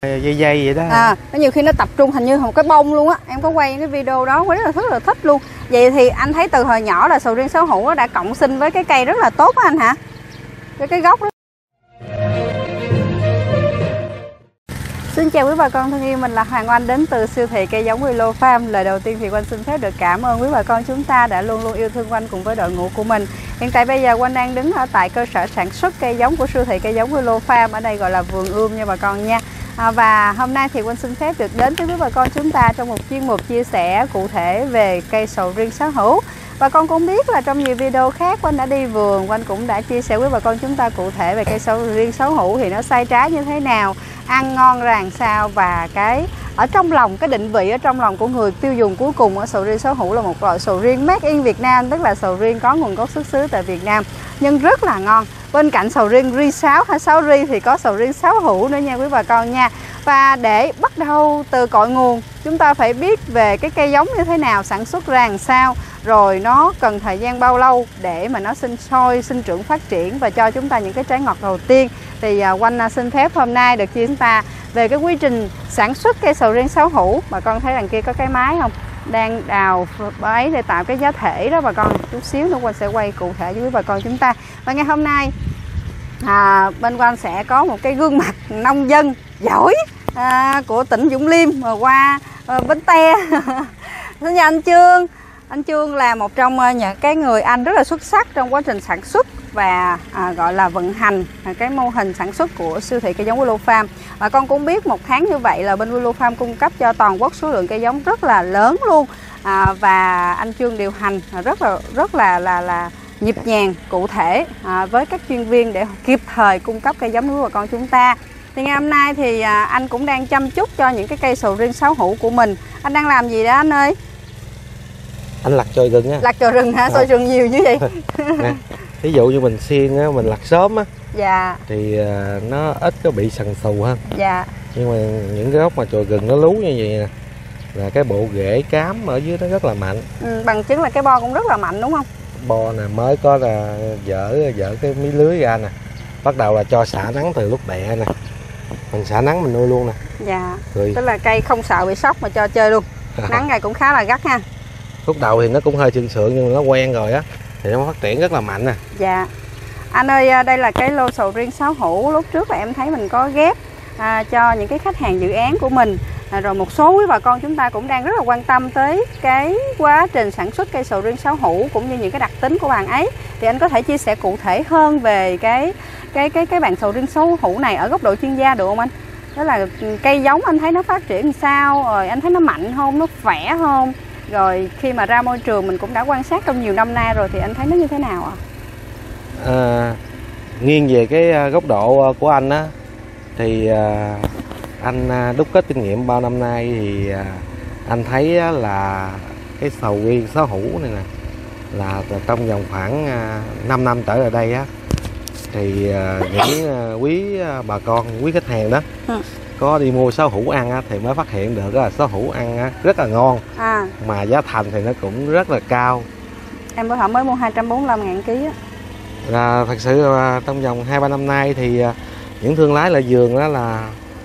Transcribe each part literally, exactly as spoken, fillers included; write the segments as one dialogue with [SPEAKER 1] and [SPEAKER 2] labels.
[SPEAKER 1] dây dây vậy đó.
[SPEAKER 2] À, nó nhiều khi nó tập trung hình như một cái bông luôn á. Em có quay cái video đó rất là rất là thích luôn. Vậy thì anh thấy từ hồi nhỏ là sầu riêng sáu hữu đã cộng sinh với cái cây rất là tốt á anh hả? Với cái gốc đó. Xin chào quý bà con thân yêu, mình là Hoàng Oanh đến từ siêu thị cây giống Willow Farm. Lời đầu tiên thì Oanh xin phép được cảm ơn quý bà con chúng ta đã luôn luôn yêu thương Oanh cùng với đội ngũ của mình. Hiện tại bây giờ Oanh đang đứng ở tại cơ sở sản xuất cây giống của siêu thị cây giống Willow Farm, ở đây gọi là vườn ươm nha bà con nha. À, và hôm nay thì Oanh xin phép được đến với quý bà con chúng ta trong một chuyên mục chia sẻ cụ thể về cây sầu riêng sáu hữu. Bà con cũng biết là trong nhiều video khác Oanh đã đi vườn, Oanh cũng đã chia sẻ với bà con chúng ta cụ thể về cây sầu riêng sáu hữu thì nó sai trái như thế nào, ăn ngon ra làm sao, và cái ở trong lòng, cái định vị ở trong lòng của người tiêu dùng cuối cùng ở sầu riêng sáu hữu là một loại sầu riêng made in Việt Nam, tức là sầu riêng có nguồn gốc xuất xứ tại Việt Nam nhưng rất là ngon. Bên cạnh sầu riêng ri sáu hay sáu ri thì có sầu riêng sáu hữu nữa nha quý bà con nha. Và để bắt đầu từ cội nguồn, chúng ta phải biết về cái cây giống như thế nào, sản xuất ra làm sao, rồi nó cần thời gian bao lâu để mà nó sinh sôi, sinh trưởng, phát triển và cho chúng ta những cái trái ngọt đầu tiên. Thì uh, Oanh xin phép hôm nay được chia chúng ta về cái quy trình sản xuất cây sầu riêng sáu hữu. Bà con thấy đằng kia có cái máy không? Đang đào ấy để tạo cái giá thể đó bà con. Chút xíu nữa Oanh sẽ quay cụ thể với bà con chúng ta. Và ngày hôm nay à, bên Oanh sẽ có một cái gương mặt nông dân giỏi à, của tỉnh Vũng Liêm mà qua à, Bến Tre. Xin chào anh Trương. Anh Trương là một trong những cái người anh rất là xuất sắc trong quá trình sản xuất và à, gọi là vận hành à, cái mô hình sản xuất của siêu thị cây giống Willow Farm. Và con cũng biết một tháng như vậy là bên Willow Farm cung cấp cho toàn quốc số lượng cây giống rất là lớn luôn. À, và anh Trương điều hành rất là rất là là là nhịp nhàng, cụ thể à, với các chuyên viên để kịp thời cung cấp cây giống của bà con chúng ta. Thì ngày hôm nay thì à, anh cũng đang chăm chút cho những cái cây sầu riêng sáu hữu của mình. Anh đang làm gì đó anh ơi?
[SPEAKER 1] Anh lặt chồi rừng á.
[SPEAKER 2] Lặt chồi rừng hả? Sao rừng nhiều như vậy?
[SPEAKER 1] Nè, ví dụ như mình xiên á, mình lặt sớm á,
[SPEAKER 2] dạ,
[SPEAKER 1] thì uh, nó ít có bị sần sù hơn.
[SPEAKER 2] Dạ.
[SPEAKER 1] Nhưng mà những cái gốc mà chồi rừng nó lú như vậy nè, là cái bộ rễ cám ở dưới nó rất là mạnh.
[SPEAKER 2] Ừ, bằng chứng là cái bo cũng rất là mạnh đúng không?
[SPEAKER 1] Bo nè, mới có là dỡ dỡ cái mí lưới ra nè, bắt đầu là cho xả nắng từ lúc đẻ nè, mình xả nắng mình nuôi luôn nè.
[SPEAKER 2] Dạ.
[SPEAKER 1] Rồi.
[SPEAKER 2] Tức là cây không sợ bị sốc mà cho chơi luôn. Nắng này cũng khá là gắt ha.
[SPEAKER 1] Lúc đầu thì nó cũng hơi sương sượng nhưng mà nó quen rồi á thì nó phát triển rất là mạnh nè.
[SPEAKER 2] Dạ. Anh ơi, đây là cái lô sầu riêng sáu hữu lúc trước là em thấy mình có ghép à, cho những cái khách hàng dự án của mình. À, rồi một số quý bà con chúng ta cũng đang rất là quan tâm tới cái quá trình sản xuất cây sầu riêng sáu hữu cũng như những cái đặc tính của bạn ấy. Thì anh có thể chia sẻ cụ thể hơn về cái cái cái cái bạn sầu riêng sáu hữu này ở góc độ chuyên gia được không anh? Đó là cây giống anh thấy nó phát triển sao, rồi anh thấy nó mạnh không, nó khỏe không? Rồi khi mà ra môi trường mình cũng đã quan sát trong nhiều năm nay rồi thì anh thấy nó như thế nào ạ? À?
[SPEAKER 1] À, nghiêng về cái góc độ của anh á thì à, anh đúc kết kinh nghiệm bao năm nay thì à, anh thấy là cái sầu riêng sáu hữu này nè là trong vòng khoảng à, năm năm trở lại đây á thì à, những à, quý à, bà con, quý khách hàng đó ừ. có đi mua sáu hữu ăn á, thì mới phát hiện được là sáu hữu ăn á, rất là ngon à. Mà giá thành thì nó cũng rất là cao.
[SPEAKER 2] Em bữa họ mới mua hai trăm bốn mươi lăm ngàn ký á.
[SPEAKER 1] Là thật sự là trong vòng hai ba năm nay thì những thương lái lại vườn đó là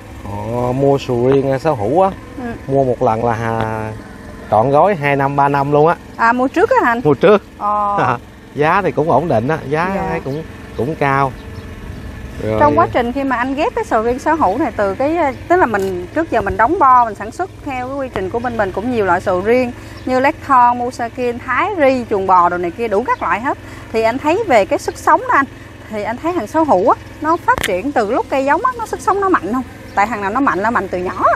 [SPEAKER 1] họ mua sầu riêng sáu hữu á, ừ. mua một lần là hà, trọn gói hai năm ba năm luôn á.
[SPEAKER 2] À, mua trước á anh?
[SPEAKER 1] Mua trước.
[SPEAKER 2] Ồ.
[SPEAKER 1] Giá thì cũng ổn định á, giá
[SPEAKER 2] dạ.
[SPEAKER 1] cũng cũng cao.
[SPEAKER 2] Rồi. Trong quá trình khi mà anh ghép cái sầu riêng sáu hữu này từ cái, tức là mình trước giờ mình đóng bo, mình sản xuất theo cái quy trình của bên mình cũng nhiều loại sầu riêng như Lechton, Musakin, Thái, Ri, chuồng bò đồ này kia đủ các loại hết. Thì anh thấy về cái sức sống đó anh, thì anh thấy hàng sáu hữu á, nó phát triển từ lúc cây giống á, nó sức sống nó mạnh không? Tại hàng nào nó mạnh là mạnh từ nhỏ.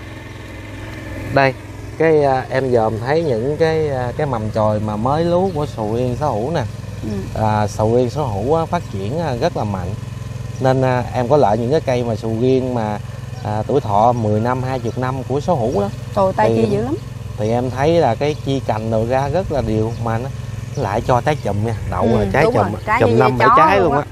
[SPEAKER 1] Đây, cái em dòm thấy những cái cái mầm chồi mà mới lú của sầu riêng sáu hữu nè. Ừ. À, sầu riêng sáu hữu á, phát triển rất là mạnh. Nên à, em có lợi những cái cây mà sầu riêng mà à, tuổi thọ mười năm, hai mươi năm của sáu hữu đó.
[SPEAKER 2] Trời, tay chia dữ lắm.
[SPEAKER 1] Thì em thấy là cái chi cành đầu ra rất là đều mà nó lại cho trái chùm nha, đậu
[SPEAKER 2] ừ,
[SPEAKER 1] là trái chùm, chùm năm bảy trái luôn á.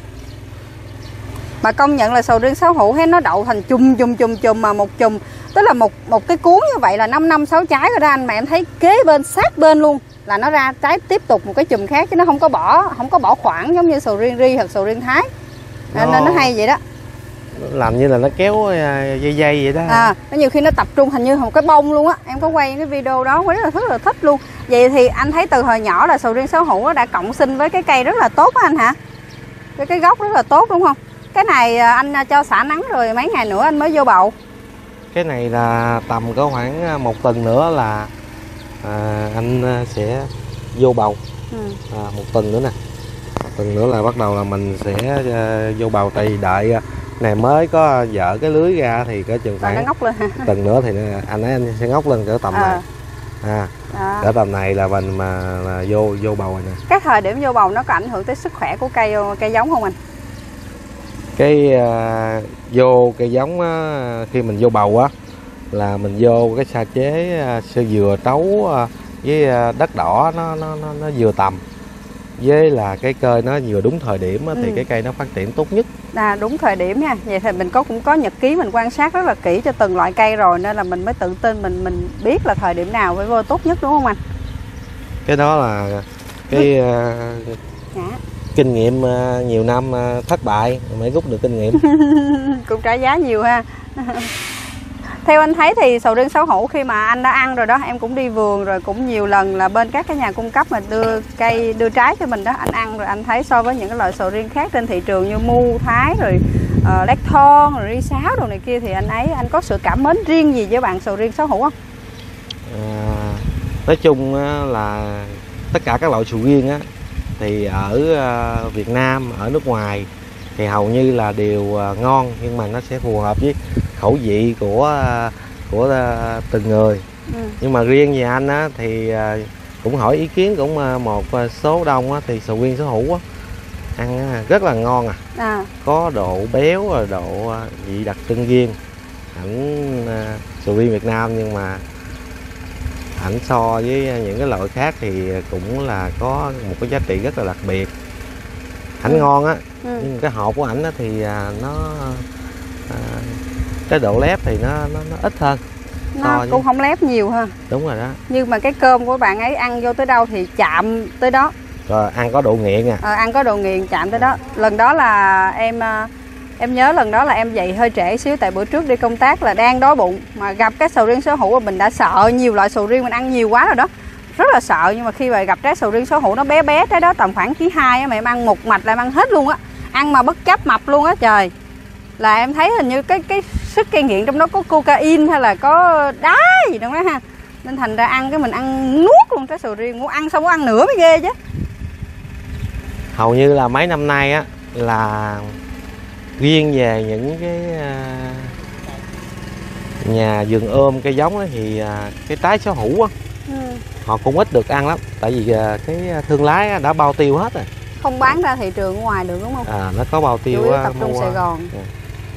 [SPEAKER 2] Mà công nhận là sầu riêng sáu hữu hay nó đậu thành chùm chùm chùm chùm mà một chùm, tức là một một cái cuốn như vậy là năm năm sáu trái rồi đó anh, mà em thấy kế bên sát bên luôn là nó ra trái tiếp tục một cái chùm khác chứ nó không có bỏ không có bỏ khoảng giống như sầu riêng ri hoặc sầu riêng thái. Nó... nên nó hay vậy đó.
[SPEAKER 1] làm như là nó kéo dây dây vậy đó.
[SPEAKER 2] À, nó nhiều khi nó tập trung thành như một cái bông luôn á. Em có quay cái video đó rất là rất là thích luôn. Vậy thì anh thấy từ hồi nhỏ là sầu riêng sở hữu đã cộng sinh với cái cây rất là tốt á anh hả? Cái cái gốc rất là tốt đúng không? Cái này anh cho xả nắng rồi mấy ngày nữa anh mới vô bậu.
[SPEAKER 1] Cái này là tầm có khoảng một tuần nữa là à, anh sẽ vô bầu. Ừ. À, một tuần nữa nè, một tuần nữa là bắt đầu là mình sẽ uh, vô bầu. Tại vì đợi uh, này mới có dở cái lưới ra thì có chừng khoảng
[SPEAKER 2] nó ngóc lên.
[SPEAKER 1] tuần nữa thì anh ấy anh sẽ ngóc lên cỡ tầm à. này à, à. Cỡ tầm này là mình mà là vô vô bầu rồi nè.
[SPEAKER 2] Cái thời điểm vô bầu nó có ảnh hưởng tới sức khỏe của cây cây giống không anh?
[SPEAKER 1] Cái uh, vô cây giống uh, khi mình vô bầu á là mình vô cái sa chế uh, sơ dừa trấu uh, với uh, đất đỏ nó nó nó, nó vừa tầm, với là cái cây nó vừa đúng thời điểm á, ừ. thì cái cây nó phát triển tốt nhất. À,
[SPEAKER 2] đúng thời điểm nha. Vậy thì mình có cũng có nhật ký mình quan sát rất là kỹ cho từng loại cây rồi, nên là mình mới tự tin mình mình biết là thời điểm nào phải vô tốt nhất đúng không anh?
[SPEAKER 1] Cái đó là cái uh, dạ. kinh nghiệm uh, nhiều năm uh, thất bại mới rút được kinh nghiệm.
[SPEAKER 2] Cũng trả giá nhiều ha. Theo anh thấy thì sầu riêng sở hữu khi mà anh đã ăn rồi đó, em cũng đi vườn rồi cũng nhiều lần là bên các cái nhà cung cấp mà đưa cây đưa trái cho mình đó, anh ăn rồi anh thấy so với những cái loại sầu riêng khác trên thị trường như Mu Thái rồi uh, Lát Thon rồi Ri Sáo đồ này kia, thì anh ấy anh có sự cảm mến riêng gì với bạn sầu riêng sở hữu không?
[SPEAKER 1] À, nói chung là tất cả các loại sầu riêng á thì ở Việt Nam, ở nước ngoài thì hầu như là đều ngon, nhưng mà nó sẽ phù hợp với khẩu vị của của từng người. Ừ. Nhưng mà riêng về anh á thì cũng hỏi ý kiến cũng một số đông á, thì sầu riêng sở hữu á ăn rất là ngon à. à có độ béo rồi độ vị đặc trưng riêng. Ảnh sầu riêng Việt Nam nhưng mà ảnh so với những cái loại khác thì cũng là có một cái giá trị rất là đặc biệt. Ảnh ừ. ngon á, ừ. nhưng cái hộp của ảnh á thì nó à, cái độ lép thì nó nó, nó ít hơn.
[SPEAKER 2] Nó cũng không lép nhiều ha.
[SPEAKER 1] Đúng rồi đó.
[SPEAKER 2] Nhưng mà cái cơm của bạn ấy ăn vô tới đâu thì chạm tới đó.
[SPEAKER 1] Rồi ăn có độ nghiện à.
[SPEAKER 2] Ờ, ăn có độ nghiện chạm tới đó. Lần đó là em em nhớ lần đó là em dậy hơi trễ xíu, tại bữa trước đi công tác là đang đói bụng mà gặp cái sầu riêng sở hữu mà mình đã sợ nhiều loại sầu riêng mình ăn nhiều quá rồi đó. Rất là sợ, nhưng mà khi mà gặp trái sầu riêng sở hữu nó bé bé trái đó tầm khoảng ký hai mà em ăn một mạch là em ăn hết luôn á. Ăn mà bất chấp mập luôn á trời. Là em thấy hình như cái cái sức cây nghiện trong đó có cocaine hay là có đá gì trong đó ha. Nên thành ra ăn cái mình ăn nuốt luôn trái sầu riêng, muốn ăn xong muốn ăn nữa mới ghê chứ.
[SPEAKER 1] Hầu như là mấy năm nay á là riêng về những cái nhà vườn ươm cây giống ấy, thì cái trái sở hữu á ừ. họ cũng ít được ăn lắm, tại vì cái thương lái đã bao tiêu hết rồi,
[SPEAKER 2] không bán ra thị trường ngoài được đúng không?
[SPEAKER 1] À, nó có bao tiêu
[SPEAKER 2] chủ yếu tập trung mua... Sài Gòn. Ừ.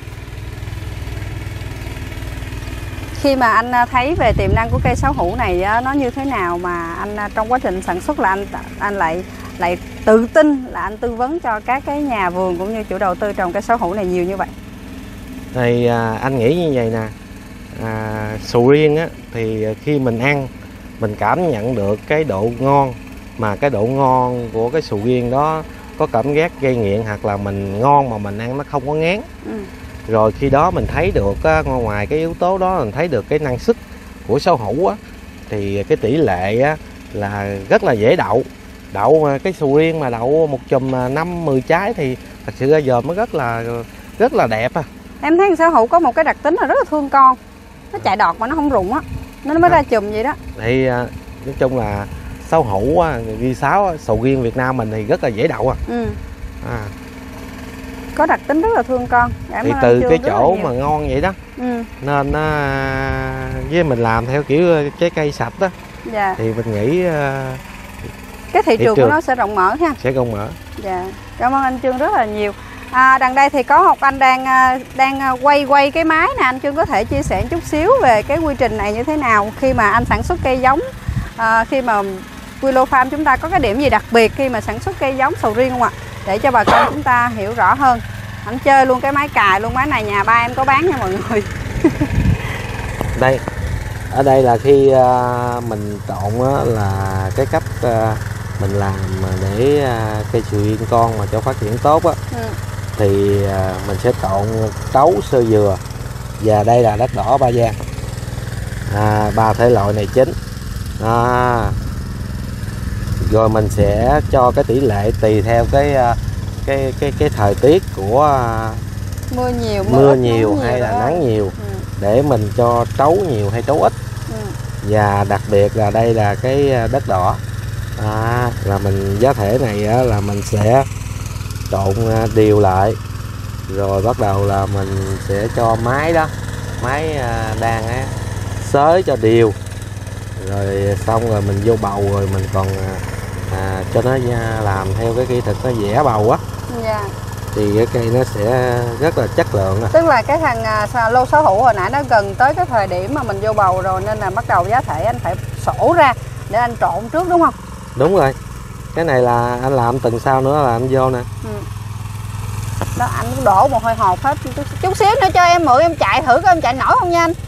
[SPEAKER 2] Khi mà anh thấy về tiềm năng của cây sở hữu này nó như thế nào mà anh trong quá trình sản xuất là anh anh lại lại tự tin là anh tư vấn cho các cái nhà vườn cũng như chủ đầu tư trồng cây sở hữu này nhiều như vậy?
[SPEAKER 1] Thì à, anh nghĩ như vậy nè, à, sầu riêng á thì khi mình ăn mình cảm nhận được cái độ ngon, mà cái độ ngon của cái sầu riêng đó có cảm giác gây nghiện hoặc là mình ngon mà mình ăn nó không có ngán. Ừ. Rồi khi đó mình thấy được á, ngoài cái yếu tố đó mình thấy được cái năng suất của sở hữu á, thì cái tỷ lệ á, là rất là dễ đậu. Đậu cái sầu riêng mà đậu một chùm năm mười trái thì thật sự ra giờ mới rất là rất là đẹp à.
[SPEAKER 2] Em thấy sở hữu có một cái đặc tính là rất là thương con, nó chạy đọt mà nó không rụng á, nó mới à. ra chùm vậy đó.
[SPEAKER 1] Thì nói chung là sở hữu Ri Sáo sầu riêng Việt Nam mình thì rất là dễ đậu à. Ừ. À.
[SPEAKER 2] Có đặc tính rất là thương con. Cảm
[SPEAKER 1] thì từ cái chỗ mà ngon vậy đó. Ừ. Nên với mình làm theo kiểu trái cây sạch đó. Dạ. Thì mình nghĩ
[SPEAKER 2] cái thị, thị trường của nó sẽ rộng mở ha.
[SPEAKER 1] Sẽ rộng mở.
[SPEAKER 2] Dạ. Cảm ơn anh Trương rất là nhiều. À, đằng đây thì có một anh đang đang quay quay cái máy nè, anh Trương có thể chia sẻ chút xíu về cái quy trình này như thế nào khi mà anh sản xuất cây giống, à, khi mà Willow Farm chúng ta có cái điểm gì đặc biệt khi mà sản xuất cây giống sầu riêng không ạ? Để cho bà con chúng ta hiểu rõ hơn. Anh chơi luôn cái máy cài luôn, máy này nhà ba em có bán nha mọi người.
[SPEAKER 1] Đây, ở đây là khi uh, mình trộn uh, là cái cách uh, mình làm để uh, cây sầu riêng con mà cho phát triển tốt á. Ừ. thì à, mình sẽ trộn trấu sơ dừa, và đây là đất đỏ Ba Giang. À, ba thể loại này chính. À, rồi mình sẽ cho cái tỷ lệ tùy theo cái cái cái cái thời tiết của
[SPEAKER 2] mưa nhiều, mưa,
[SPEAKER 1] mưa
[SPEAKER 2] ít,
[SPEAKER 1] nhiều,
[SPEAKER 2] nhiều
[SPEAKER 1] hay là
[SPEAKER 2] đó.
[SPEAKER 1] nắng nhiều,
[SPEAKER 2] Ừ.
[SPEAKER 1] để mình cho trấu nhiều hay trấu ít.
[SPEAKER 2] Ừ.
[SPEAKER 1] Và đặc biệt là đây là cái đất đỏ. À, là mình giá thể này á, là mình sẽ trộn đều lại, rồi bắt đầu là mình sẽ cho máy đó, máy đan á, xới cho đều, rồi xong rồi mình vô bầu, rồi mình còn à, cho nó làm theo cái kỹ thuật nó vẽ bầu á.
[SPEAKER 2] Dạ.
[SPEAKER 1] Thì cái cây nó sẽ rất là chất lượng.
[SPEAKER 2] Tức là cái thằng à, lô sở hữu hồi nãy nó gần tới cái thời điểm mà mình vô bầu rồi, nên là bắt đầu giá thể anh phải sổ ra để anh trộn trước đúng không?
[SPEAKER 1] Đúng rồi, cái này là anh làm tuần sau nữa là anh vô nè.
[SPEAKER 2] Ừ. Đó, anh cũng đổ một hơi hột hết. Chút, chút xíu nữa cho em mượn em chạy thử coi em chạy nổi không nha anh.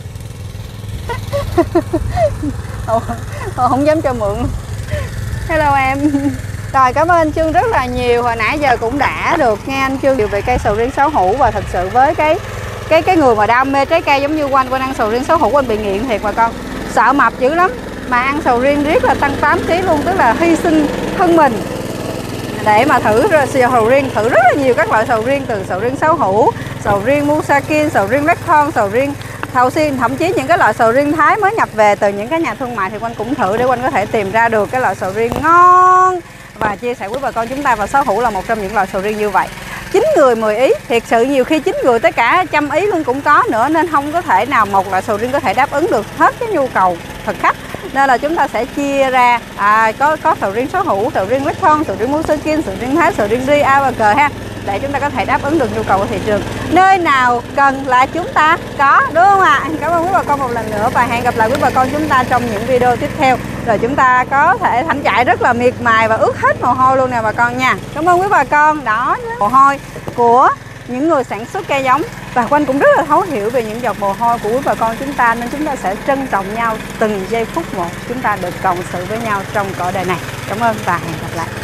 [SPEAKER 2] Ồ, không dám cho mượn. Hello em. Rồi, cảm ơn anh Trương rất là nhiều. Hồi nãy giờ cũng đã được nghe anh Trương về cây sầu riêng sáu hữu, và thật sự với cái cái cái người mà đam mê trái cây giống như Quanh, Quanh ăn sầu riêng sáu hữu anh bị nghiện thiệt bà con. Sợ mập dữ lắm mà ăn sầu riêng riết là tăng tám ký luôn, tức là hy sinh thân mình để mà thử sầu riêng, thử rất là nhiều các loại sầu riêng, từ sầu riêng sáu hữu, sầu riêng Musakin, sầu riêng Red Thorn, sầu riêng Thảo Xiên, thậm chí những cái loại sầu riêng Thái mới nhập về từ những cái nhà thương mại thì Quanh cũng thử để Quanh có thể tìm ra được cái loại sầu riêng ngon và chia sẻ với bà con chúng ta. Và sáu hữu là một trong những loại sầu riêng như vậy. Chín người mười ý, thiệt sự nhiều khi chín người tới cả trăm ý luôn cũng có nữa, nên không có thể nào một loại sầu riêng có thể đáp ứng được hết cái nhu cầu thực khách. Nên là chúng ta sẽ chia ra à, có có sầu riêng sáu hữu, sầu riêng Red Thorn, sầu riêng Musakin, sầu riêng Thái, sầu riêng Ri, A và cờ ha, để chúng ta có thể đáp ứng được nhu cầu của thị trường. Nơi nào cần là chúng ta có, đúng không ạ? À? Cảm ơn quý bà con một lần nữa và hẹn gặp lại quý bà con chúng ta trong những video tiếp theo. Rồi chúng ta có thể thảnh chạy rất là miệt mài và ướt hết mồ hôi luôn nè bà con nha. Cảm ơn quý bà con. Đó, mồ hôi của những người sản xuất cây giống, và Quanh cũng rất là thấu hiểu về những giọt mồ hôi của quý bà con chúng ta, nên chúng ta sẽ trân trọng nhau từng giây phút một, chúng ta được cộng sự với nhau trong cõi đời này. Cảm ơn và hẹn gặp lại.